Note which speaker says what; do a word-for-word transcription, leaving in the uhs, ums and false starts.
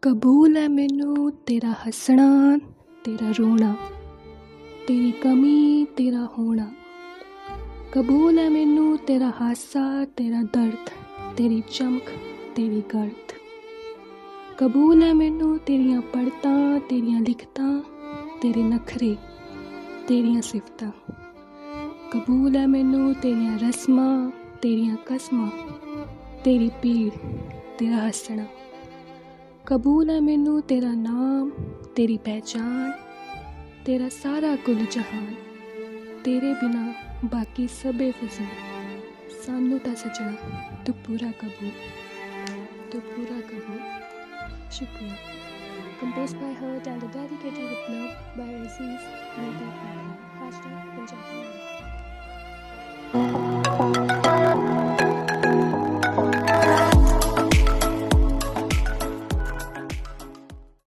Speaker 1: कबूल है मैनू तेरा हसना तेरा रोना, तेरी कमी तेरा होना। कबूल है मैनू तेरा हासा तेरा दर्द, तेरी चमक तेरी गर्द। कबूल है मैनू तेरियां पढ़तां तेरियां लिखतां, तेरे नखरे तेरियां सिफतां। कबूल है मैनू तेरियां रस्मां तेरियां कसमां, तेरी पीड़ तेरा हसना। कबूल है मैनू तेरा नाम तेरी पहचान, तेरा सारा कुल जहान। तेरे बिना बाकी सबे फिज़ूल, सानू ता सजना तू पूरा कबूल, तू पूरा कबूल। शुक्रिया। Composed by her and dedicated with love by Aziz Nida Hashtag Punjabi।